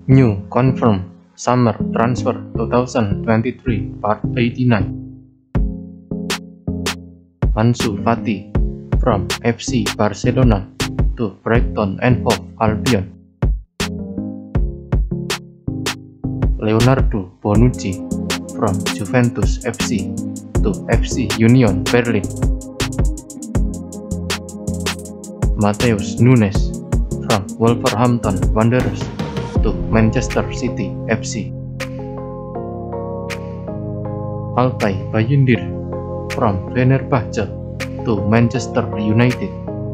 New confirmed summer transfer 2023 part 89. Ansu Fati from FC Barcelona to Brighton and Hove Albion. Leonardo Bonucci from Juventus FC to FC Union Berlin. Matheus Nunes from Wolverhampton Wanderers to Manchester City FC. Altay Bayindir from Fenerbahce to Manchester United.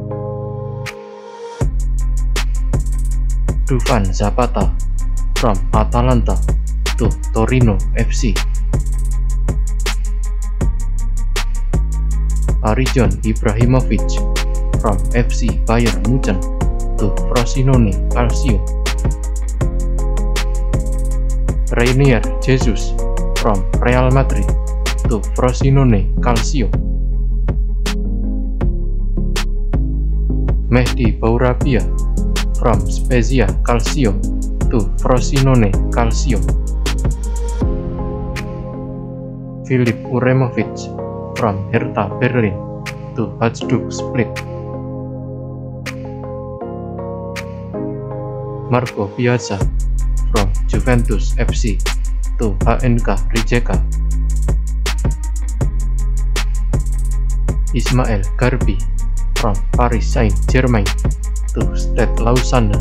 Dufan Zapata from Atalanta to Torino FC. Arjan Ibrahimovic from FC Bayern Munchen to Frosinone Calcio. Reinier Jesus from Real Madrid to Frosinone Calcio. Mehdi Bourabia from Spezia Calcio to Frosinone Calcio. Filip Uremovic from Hertha Berlin to Hajduk Split. Marco Piazza from Juventus FC to HNK Rijeka. Ismael Garbi from Paris Saint-Germain to Stade Lausanne.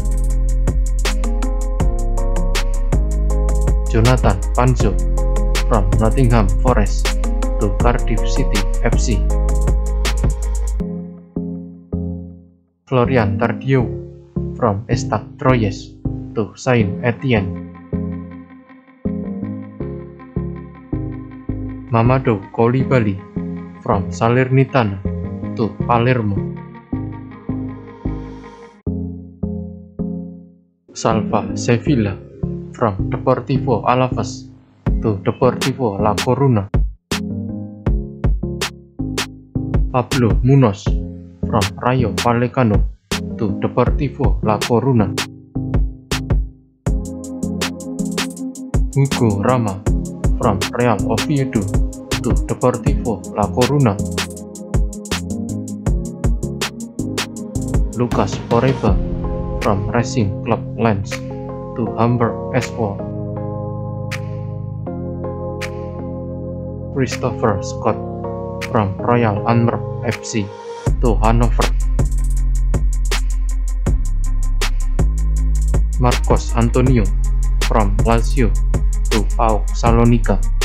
Jonathan Panzo from Nottingham Forest to Cardiff City FC. Florian Tardieu from Stade Troyes to Saint-Etienne. Mamadou Koulibaly from Salernitana to Palermo. Salva Sevilla from Deportivo Alavés to Deportivo La Coruna. Pablo Munoz from Rayo Vallecano to Deportivo La Coruna. Hugo Rama from Real Oviedo to Deportivo La Coruna. Lucas Poreba from Racing Club Lens to Hamburg SV. Christopher Scott from Royal Antwerp FC to Hannover. Marcos Antonio from Lazio to PAOK Salonika.